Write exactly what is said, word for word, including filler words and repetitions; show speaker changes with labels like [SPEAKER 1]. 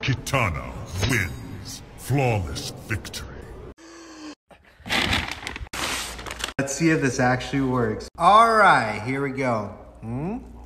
[SPEAKER 1] Kitana wins. Flawless victory.
[SPEAKER 2] Let's see if this actually works. All right, here we go. Hmm?